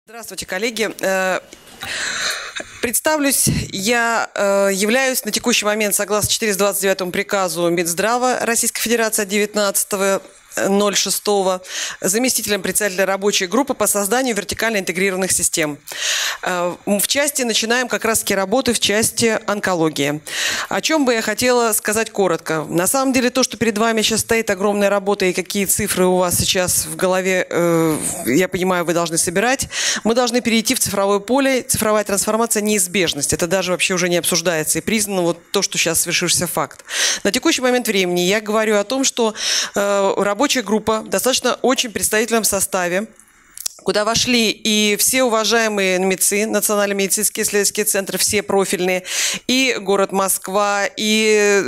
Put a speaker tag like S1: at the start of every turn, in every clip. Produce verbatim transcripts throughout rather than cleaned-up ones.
S1: Здравствуйте, коллеги. Представлюсь, я являюсь на текущий момент, согласно четыреста двадцать девятому приказу Минздрава Российской Федерации от девятнадцатого ноль шестого, заместителем председателя рабочей группы по созданию вертикально интегрированных систем. В части начинаем как раз-таки работы в части онкологии. О чем бы я хотела сказать коротко. На самом деле то, что перед вами сейчас стоит огромная работа и какие цифры у вас сейчас в голове, я понимаю, вы должны собирать, мы должны перейти в цифровое поле. Цифровая трансформация – неизбежность. Это даже вообще уже не обсуждается и признано вот то, что сейчас свершившийся факт. На текущий момент времени я говорю о том, что рабочая Рабочая группа в достаточно очень представительном составе, куда вошли и все уважаемые НМИЦи, Национальные медицинские исследовательские центры, все профильные, и город Москва, и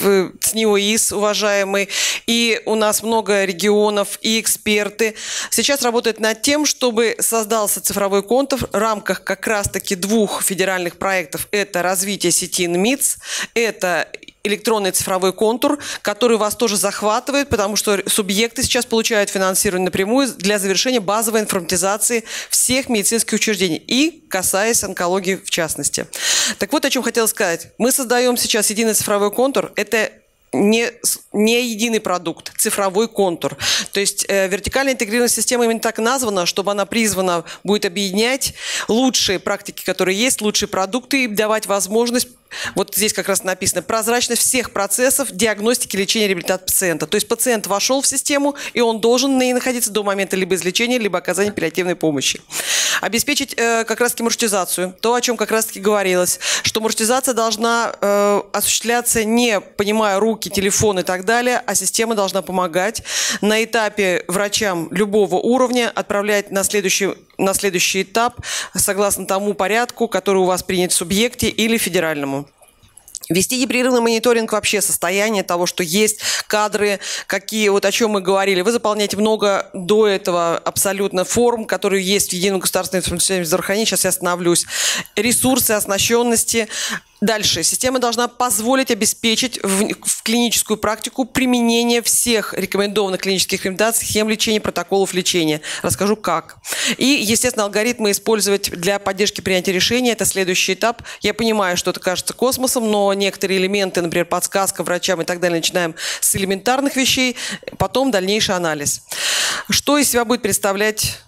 S1: ЦНИОИС уважаемый, и у нас много регионов, и эксперты. Сейчас работают над тем, чтобы создался цифровой контур в рамках как раз-таки двух федеральных проектов. Это развитие сети НМИЦ, это электронный цифровой контур, который вас тоже захватывает, потому что субъекты сейчас получают финансирование напрямую для завершения базовой информатизации всех медицинских учреждений и касаясь онкологии в частности. Так вот, о чем хотела сказать. Мы создаем сейчас единый цифровой контур. Это Не, не единый продукт, цифровой контур. То есть э, вертикально интегрированная система именно так названа, чтобы она призвана будет объединять лучшие практики, которые есть, лучшие продукты и давать возможность, вот здесь как раз написано, прозрачность всех процессов диагностики, лечения, реабилитации пациента. То есть пациент вошел в систему, и он должен на ней находиться до момента либо излечения, либо оказания паллиативной помощи. Обеспечить э, как раз-таки маршрутизацию. То, о чем как раз-таки говорилось, что маршрутизация должна э, осуществляться не понимая руки, телефон и так далее, а система должна помогать на этапе врачам любого уровня отправлять на следующий, на следующий этап согласно тому порядку, который у вас принят в субъекте или федеральному. Вести непрерывный мониторинг вообще состояния того, что есть кадры, какие, вот о чем мы говорили. Вы заполняете много до этого абсолютно форм, которые есть в едином государственном информационном здравоохранении. Сейчас я остановлюсь. Ресурсы, оснащенности. Дальше. Система должна позволить обеспечить в, в клиническую практику применение всех рекомендованных клинических рекомендаций, схем лечения, протоколов лечения. Расскажу как. И, естественно, алгоритмы использовать для поддержки принятия решения. Это следующий этап. Я понимаю, что это кажется космосом, но некоторые элементы, например, подсказка врачам и так далее, начинаем с элементарных вещей, потом дальнейший анализ. Что из себя будет представлять?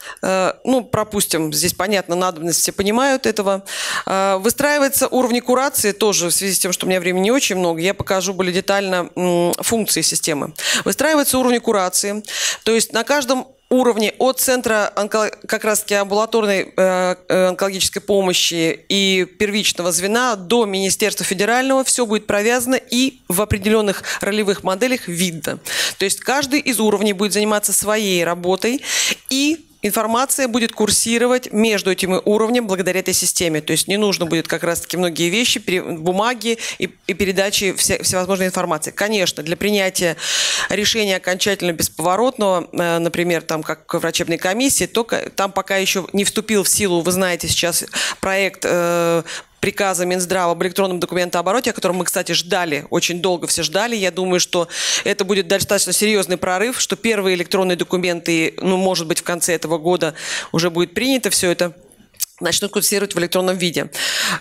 S1: Ну, пропустим, здесь понятно, надобность, все понимают этого. Выстраивается уровни курации, тоже в связи с тем, что у меня времени не очень много, я покажу более детально функции системы. Выстраиваются уровни курации, то есть на каждом уровне от центра как раз-таки амбулаторной э, онкологической помощи и первичного звена до Министерства федерального все будет провязано и в определенных ролевых моделях видно. То есть каждый из уровней будет заниматься своей работой и информация будет курсировать между этими уровнями благодаря этой системе. То есть не нужно будет как раз-таки многие вещи, бумаги и, и передачи все, всевозможной информации. Конечно, для принятия решения окончательно бесповоротного, например, там как врачебной комиссии, только там пока еще не вступил в силу, вы знаете, сейчас проект э, приказа Минздрава об электронном документообороте, о котором мы, кстати, ждали, очень долго все ждали. Я думаю, что это будет достаточно серьезный прорыв, что первые электронные документы, ну, может быть, в конце этого года уже будет принято все это, начнут курсировать в электронном виде.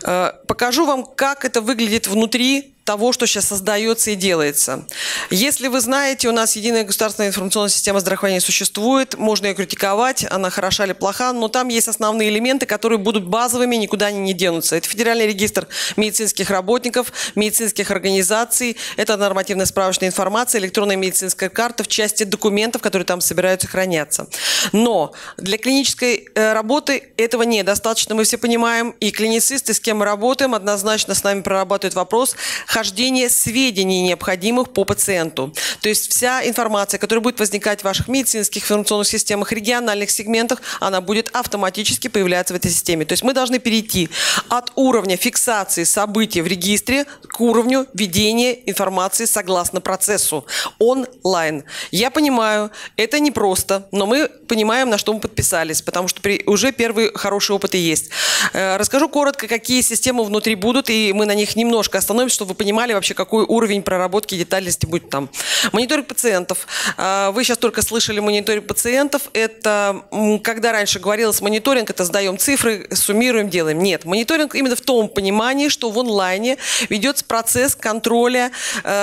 S1: Покажу вам, как это выглядит внутри того, что сейчас создается и делается. Если вы знаете, у нас единая государственная информационная система здравоохранения существует, можно ее критиковать, она хороша или плоха, но там есть основные элементы, которые будут базовыми, никуда они не денутся. Это федеральный регистр медицинских работников, медицинских организаций, это нормативная справочная информация, электронная медицинская карта в части документов, которые там собираются хранятся. Но для клинической работы этого недостаточно, мы все понимаем, и клиницисты, с кем мы работаем, однозначно с нами прорабатывают вопрос хождение сведений, необходимых по пациенту. То есть вся информация, которая будет возникать в ваших медицинских информационных системах, региональных сегментах, она будет автоматически появляться в этой системе. То есть мы должны перейти от уровня фиксации событий в регистре к уровню ведения информации согласно процессу онлайн. Я понимаю, это непросто, но мы понимаем, на что мы подписались, потому что при, уже первые хорошие опыты есть. Расскажу коротко, какие системы внутри будут, и мы на них немножко остановимся, чтобы вы понимали вообще, какой уровень проработки и детальности будет там. Мониторинг пациентов. Вы сейчас только слышали мониторинг пациентов. Это, когда раньше говорилось мониторинг, это сдаем цифры, суммируем, делаем. Нет, мониторинг именно в том понимании, что в онлайне ведется процесс контроля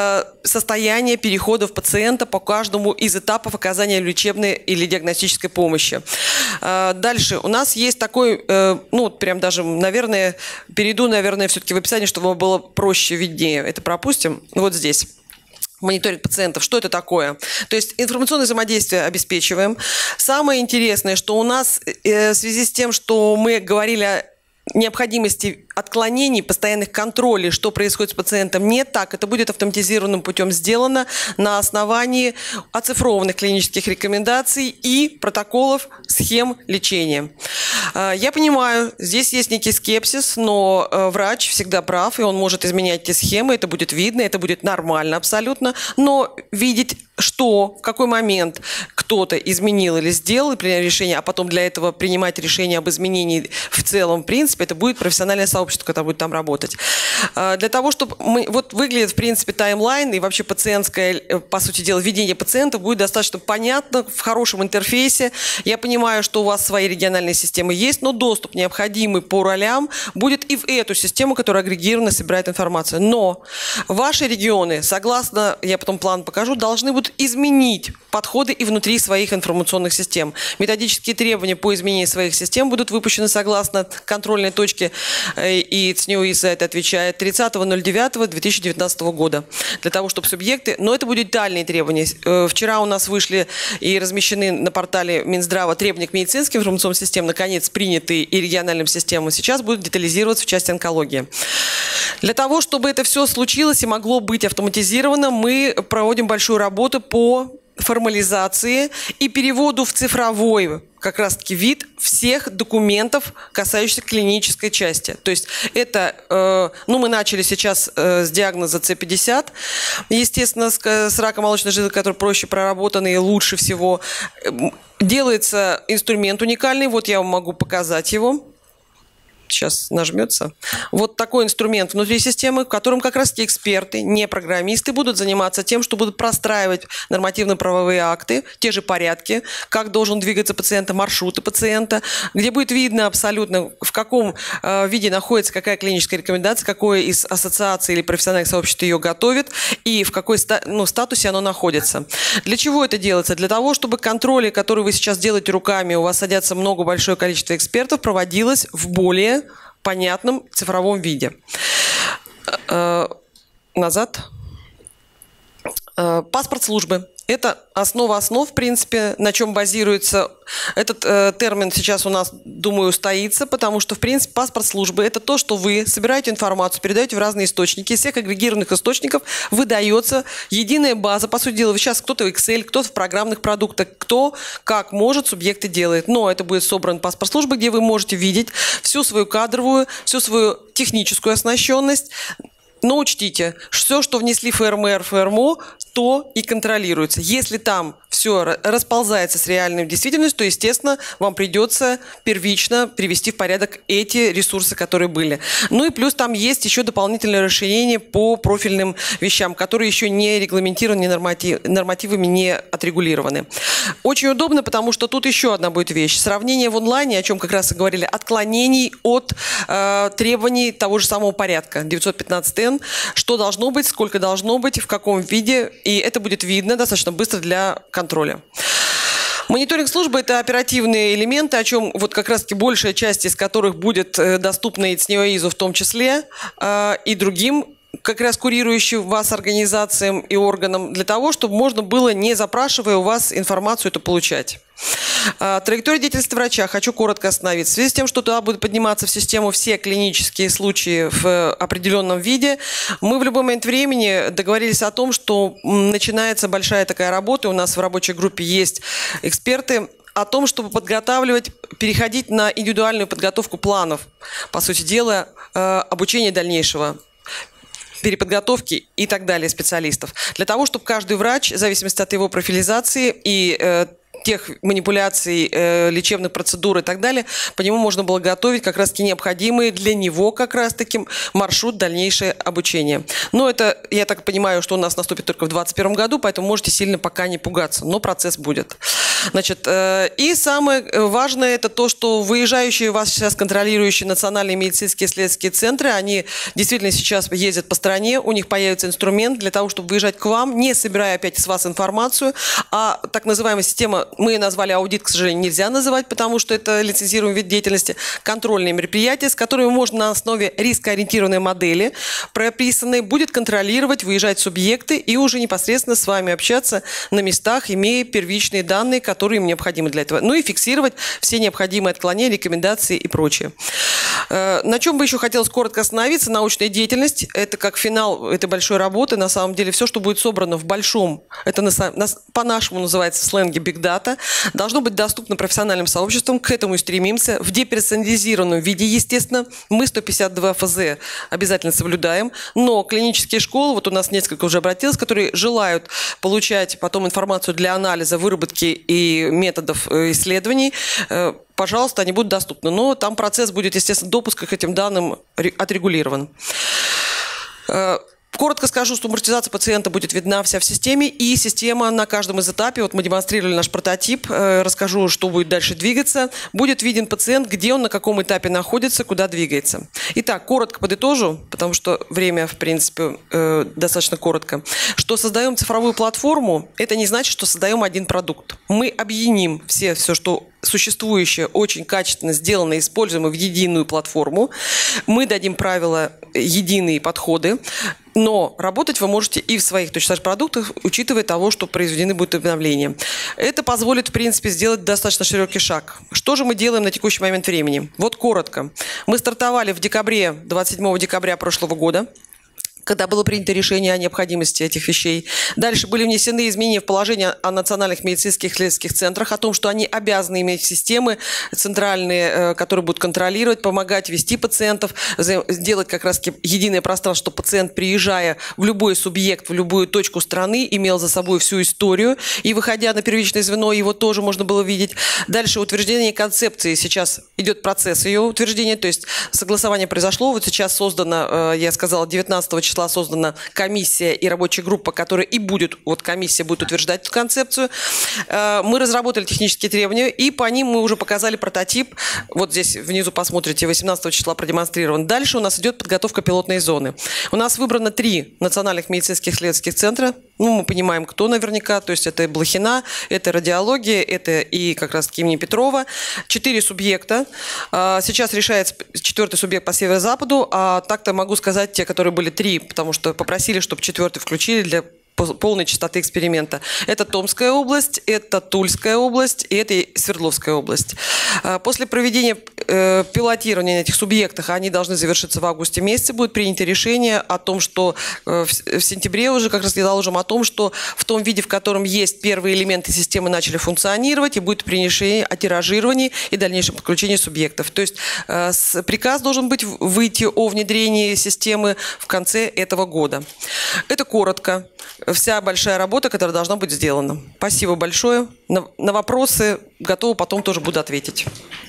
S1: состояния переходов пациента по каждому из этапов оказания лечебной или диагностической помощи. Дальше у нас есть такой, ну, прям даже, наверное, перейду, наверное, все-таки в описание, чтобы было проще, виднее. Это пропустим. Вот здесь. Мониторинг пациентов. Что это такое? То есть информационное взаимодействие обеспечиваем. Самое интересное, что у нас в связи с тем, что мы говорили о необходимости отклонений, постоянных контролей, что происходит с пациентом, не так. Это будет автоматизированным путем сделано на основании оцифрованных клинических рекомендаций и протоколов схем лечения. Я понимаю, здесь есть некий скепсис, но врач всегда прав, и он может изменять эти схемы, это будет видно, это будет нормально абсолютно, но видеть, что, в какой момент кто-то изменил или сделал, принял решение, а потом для этого принимать решение об изменении в целом, в принципе, это будет профессиональное сообщество, которое будет там работать. Для того, чтобы мы, вот выглядит, в принципе, таймлайн и вообще пациентское, по сути дела, ведение пациента будет достаточно понятно, в хорошем интерфейсе. Я понимаю, что у вас свои региональные системы есть, но доступ, необходимый по ролям, будет и в эту систему, которая агрегированно собирает информацию. Но ваши регионы, согласно, я потом план покажу, должны будут изменить подходы и внутри своих информационных систем. Методические требования по изменению своих систем будут выпущены согласно контрольной точке, и ЦНИОИ за это отвечает, тридцатого ноль девятого две тысячи девятнадцатого года. Для того, чтобы субъекты... Но это будут детальные требования. Вчера у нас вышли и размещены на портале Минздрава требования к медицинским информационным системам, наконец принятые и региональным системам. Сейчас будут детализироваться в части онкологии. Для того, чтобы это все случилось и могло быть автоматизировано, мы проводим большую работу по формализации и переводу в цифровой как раз-таки вид всех документов, касающихся клинической части. То есть это, э, ну мы начали сейчас э, с диагноза С пятьдесят, естественно, с, с раком молочной железы, который проще проработанный и лучше всего. Делается инструмент уникальный, вот я вам могу показать его. Сейчас нажмется. Вот такой инструмент внутри системы, в котором как раз-таки эксперты, не программисты, будут заниматься тем, что будут простраивать нормативно-правовые акты, те же порядки, как должен двигаться пациент, маршруты пациента, где будет видно абсолютно, в каком э, виде находится какая клиническая рекомендация, какое из ассоциаций или профессиональных сообществ ее готовит и в какой ста ну, статусе оно находится. Для чего это делается? Для того, чтобы контроли, которые вы сейчас делаете руками, у вас садятся много, большое количество экспертов, проводилось в более понятном цифровом виде. Назад. Паспорт службы. Это основа основ, в принципе, на чем базируется. Этот э, термин сейчас у нас, думаю, устоится, потому что, в принципе, паспорт службы – это то, что вы собираете информацию, передаете в разные источники. Из всех агрегированных источников выдается единая база. По сути дела, вы сейчас кто-то в Excel, кто-то в программных продуктах, кто как может, субъекты делает. Но это будет собран паспорт службы, где вы можете видеть всю свою кадровую, всю свою техническую оснащенность. Но учтите, все, что внесли ФРМР, ФРМО, то и контролируется. Если там все расползается с реальной действительностью, то, естественно, вам придется первично привести в порядок эти ресурсы, которые были. Ну и плюс там есть еще дополнительное расширение по профильным вещам, которые еще не регламентированы, не норматив, нормативами не отрегулированы. Очень удобно, потому что тут еще одна будет вещь. Сравнение в онлайне, о чем как раз и говорили, отклонений от э, требований того же самого порядка девятьсот пятнадцать эн, что должно быть, сколько должно быть, в каком виде, и это будет видно достаточно быстро для контроля. Мониторинг службы – это оперативные элементы, о чем вот как раз-таки большая часть из которых будет доступна и ЦНИОИЗу в том числе, и другим как раз курирующим вас организациям и органам, для того, чтобы можно было, не запрашивая у вас информацию, это получать. Траектория деятельности врача. Хочу коротко остановиться. В связи с тем, что туда будут подниматься в систему все клинические случаи в определенном виде, мы в любой момент времени договорились о том, что начинается большая такая работа. У нас в рабочей группе есть эксперты о том, чтобы подготавливать, переходить на индивидуальную подготовку планов, по сути дела, обучения дальнейшего, переподготовки и так далее специалистов. Для того, чтобы каждый врач, в зависимости от его профилизации и э, тех манипуляций, э, лечебных процедур и так далее, по нему можно было готовить как раз-таки необходимый для него как раз-таки маршрут дальнейшее обучение. Но это, я так понимаю, что у нас наступит только в двадцать первом году, поэтому можете сильно пока не пугаться, но процесс будет. Значит, э, и самое важное это то, что выезжающие у вас сейчас контролирующие национальные медицинские исследовательские центры, они действительно сейчас ездят по стране, у них появится инструмент для того, чтобы выезжать к вам, не собирая опять с вас информацию, а так называемая система, мы ее назвали аудит, к сожалению, нельзя называть, потому что это лицензируемый вид деятельности, контрольные мероприятия, с которыми можно на основе рискоориентированной модели прописанной будет контролировать, выезжать субъекты и уже непосредственно с вами общаться на местах, имея первичные данные, которые им необходимы для этого. Ну и фиксировать все необходимые отклонения, рекомендации и прочее. На чем бы еще хотелось коротко остановиться, научная деятельность, это как финал этой большой работы, на самом деле все, что будет собрано в большом, это по-нашему называется в сленге Big Data, должно быть доступно профессиональным сообществам, к этому и стремимся, в деперсонализированном виде, естественно, мы сто пятьдесят два эф зэ обязательно соблюдаем, но клинические школы, вот у нас несколько уже обратилось, которые желают получать потом информацию для анализа, выработки и методов исследований, пожалуйста, они будут доступны. Но там процесс будет, естественно, допуска к этим данным отрегулирован. Коротко скажу, что амортизация пациента будет видна вся в системе, и система на каждом из этапе, вот мы демонстрировали наш прототип, расскажу, что будет дальше двигаться, будет виден пациент, где он, на каком этапе находится, куда двигается. Итак, коротко подытожу, потому что время, в принципе, достаточно коротко, что создаем цифровую платформу, это не значит, что создаем один продукт. Мы объединим все, все, что существующее, очень качественно сделано, используемо в единую платформу. Мы дадим правила, единые подходы, но работать вы можете и в своих точно так же продуктах, учитывая того, что произведены будут обновления. Это позволит, в принципе, сделать достаточно широкий шаг. Что же мы делаем на текущий момент времени? Вот коротко. Мы стартовали в декабре, двадцать седьмого декабря прошлого года, когда было принято решение о необходимости этих вещей. Дальше были внесены изменения в положение о национальных медицинских исследовательских центрах, о том, что они обязаны иметь системы центральные, которые будут контролировать, помогать вести пациентов, сделать как раз единое пространство, чтобы пациент, приезжая в любой субъект, в любую точку страны, имел за собой всю историю, и выходя на первичное звено, его тоже можно было видеть. Дальше утверждение концепции, сейчас идет процесс ее утверждения, то есть согласование произошло, вот сейчас создано, я сказала, девятнадцатого числа создана комиссия и рабочая группа, которая и будет, вот комиссия будет утверждать эту концепцию. Мы разработали технические требования, и по ним мы уже показали прототип. Вот здесь внизу посмотрите, восемнадцатого числа продемонстрирован. Дальше у нас идет подготовка пилотной зоны. У нас выбрано три национальных медицинских исследовательских центра. Ну, мы понимаем, кто наверняка, то есть это Блохина, это радиология, это и как раз имени Петрова. Четыре субъекта. Сейчас решается четвертый субъект по северо-западу, а так-то могу сказать те, которые были три, потому что попросили, чтобы четвертый включили для полной частоты эксперимента. Это Томская область, это Тульская область и это Свердловская область. После проведения пилотирования на этих субъектах, они должны завершиться в августе месяце, будет принято решение о том, что в сентябре уже как раз я доложим о том, что в том виде, в котором есть первые элементы системы, начали функционировать, и будет принято решение о тиражировании и дальнейшем подключении субъектов. То есть приказ должен быть выйти о внедрении системы в конце этого года. Это коротко. Вся большая работа, которая должна быть сделана. Спасибо большое. На, на вопросы готова потом тоже буду ответить.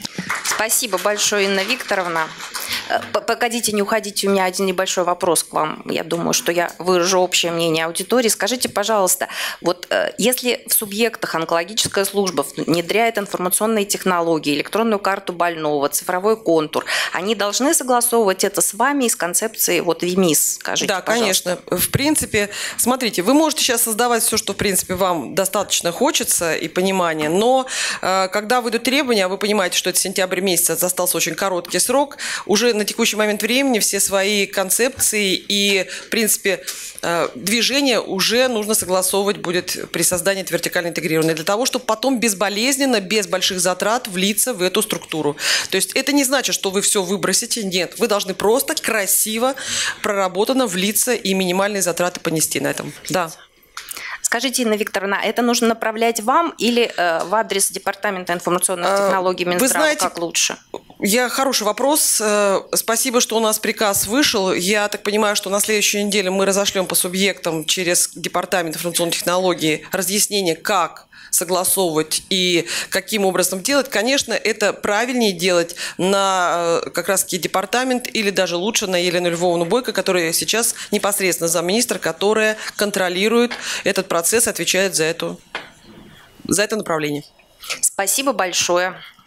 S2: Спасибо большое, Инна Викторовна. Погодите, не уходите, у меня один небольшой вопрос к вам. Я думаю, что я выражу общее мнение аудитории. Скажите, пожалуйста, вот если в субъектах онкологическая служба внедряет информационные технологии, электронную карту больного, цифровой контур, они должны согласовывать это с вами из концепции вот ВИМИС? Скажите,
S1: да,
S2: пожалуйста.
S1: конечно. В принципе, смотрите, вы можете сейчас создавать все, что в принципе вам достаточно хочется и понимания, но э, когда выйдут требования, вы понимаете, что это сентябрь месяц, остался очень короткий срок, уже на текущий момент времени все свои концепции и, в принципе, движение уже нужно согласовывать будет при создании этой вертикально интегрированной, для того, чтобы потом безболезненно, без больших затрат влиться в эту структуру. То есть это не значит, что вы все выбросите, нет. Вы должны просто красиво, проработанно влиться и минимальные затраты понести на этом. Да.
S2: Скажите, Инна Викторовна, это нужно направлять вам или э, в адрес Департамента информационных технологий Минздрава? Вы знаете, как лучше?
S1: Я, хороший вопрос. Спасибо, что у нас приказ вышел. Я так понимаю, что на следующей неделе мы разошлем по субъектам через Департамент информационных технологий разъяснение, как согласовывать и каким образом делать, конечно, это правильнее делать на как раз-таки департамент или даже лучше на Елену Львовну Бойко, которая сейчас непосредственно замминистра, которая контролирует этот процесс, отвечает за, эту, за это направление.
S2: Спасибо большое.